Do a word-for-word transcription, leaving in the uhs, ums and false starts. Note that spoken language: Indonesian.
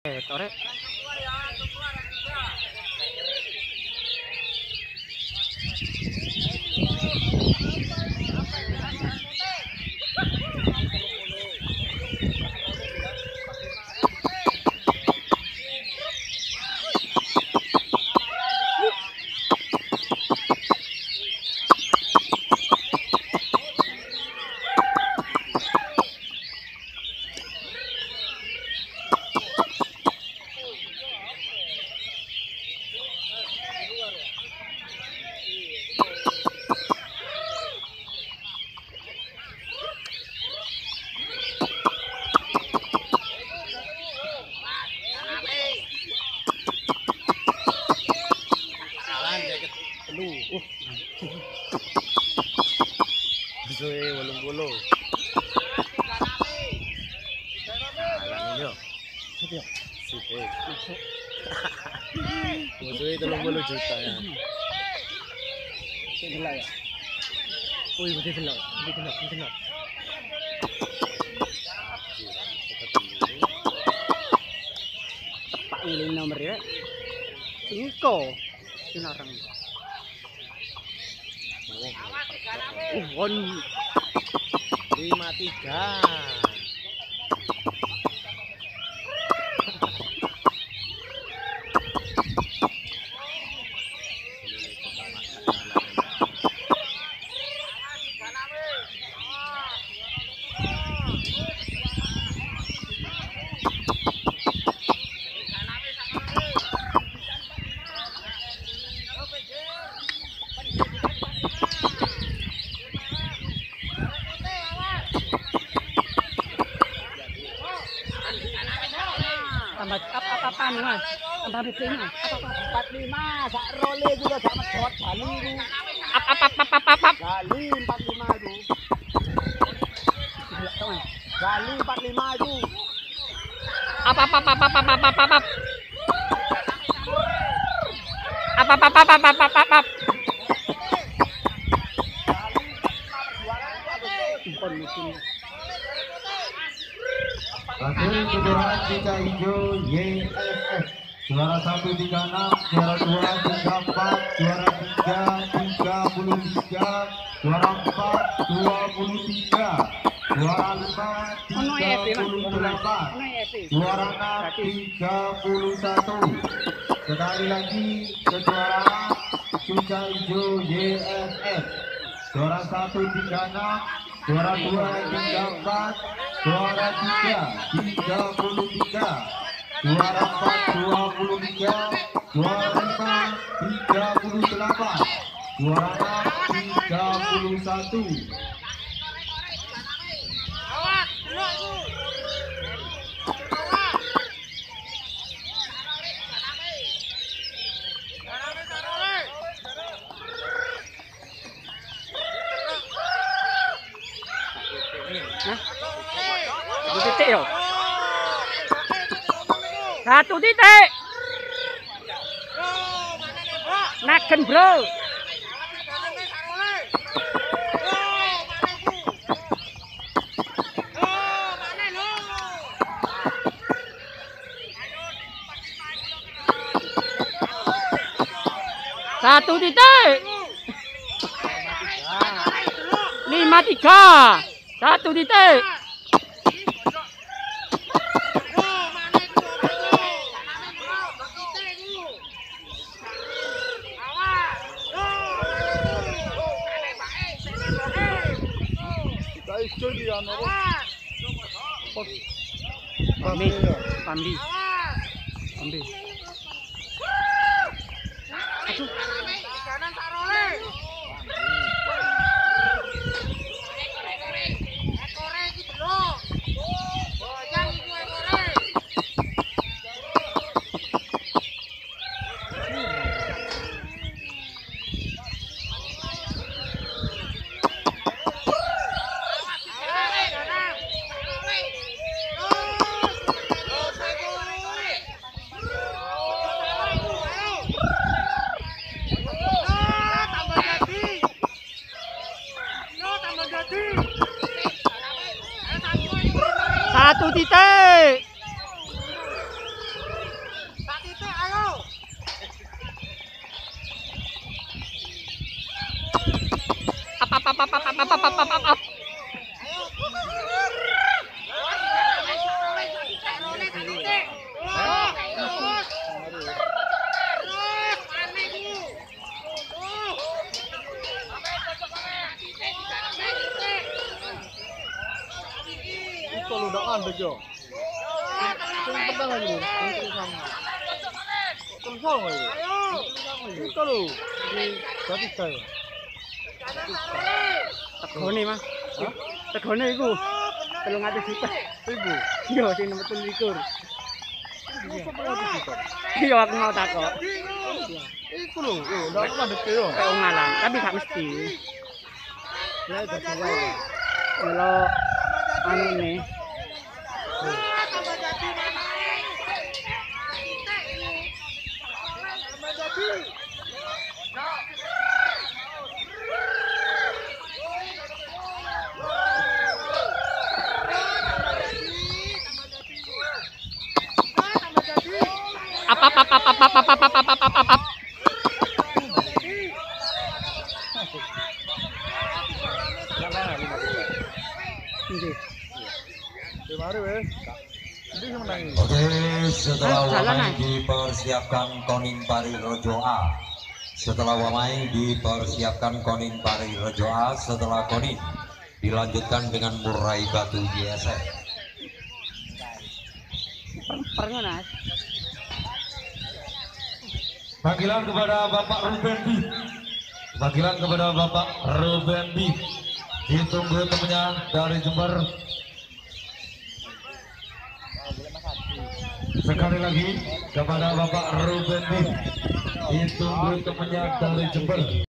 Eh, torek. Musuhe wolung puluh. Alang yo. Sip. Sip. Musuhe telung puluh juta ya. Delok ya. Wih, mesti delok. Mesti delok, mesti delok. Tepak ngiling nomor ya. Singko. Sinarang. Oh, won lima tiga. Tambah apa-apa nih Mas? Tambah bikin Mas. empat puluh lima sak role juga sak medhot Bali itu. Apa-apa-apa-apa-apa. Bali empat puluh lima itu. Bali empat puluh lima itu. Apa-apa-apa-apa-apa-apa-apa. Apa-apa-apa-apa-apa-apa. Hasil kejuaraan Cicak Hijau Y F F juara satu tiga enam, juara dua tiga empat, juara tiga tiga puluh tiga, juara empat dua puluh tiga, juara lima tiga puluh delapan, juara enam tiga puluh satu. Sekali lagi kejuaraan Cicak Hijau Y F F juara satu tiga enam, juara dua tiga empat, juara tiga tiga puluh tiga, juara empat dua puluh tiga, juara lima tiga puluh delapan, juara enam tiga puluh satu. Satu titik yo. Satu titik. Naken bro. Satu titik. Lima tiga. Satu titik. Pambi, Pambi, Pambi. Aduh. Satu titik. up, up, up, up, up, up, up. Itu lu udah ngandek yo. Yang pedang lagi. Terus sama. Terus sama lagi. Itu lu. Di berarti saya. Tegone mah. Tegone iku. telung atus juta. Ibu. Iya, sing nomor tujuh likur. Masa berapa juta? Iya, aku mau takok. Iku lho, yo ndak ngandek yo. Kayak ngalang, tapi gak mesti. Ya itu sesuai. Kalau anu nih. Up, up, up, up, up, up, up, up, up, up, up, up, up. Ini. Mari wes. Ini menangi. Oke, setelah Ah, jalan, Wamai ah. dipersiapkan Konin Pari Rejo A. Setelah Wamai dipersiapkan Konin Pari Rejo A, setelah Konin dilanjutkan dengan Murai Batu Y S F. Pernah, Panggilan kepada Bapak Ruben B. Panggilan kepada Bapak Ruben B. Ditunggu temannya dari Jember. Sekali lagi kepada Bapak Ruben B. Ditunggu temannya dari Jember.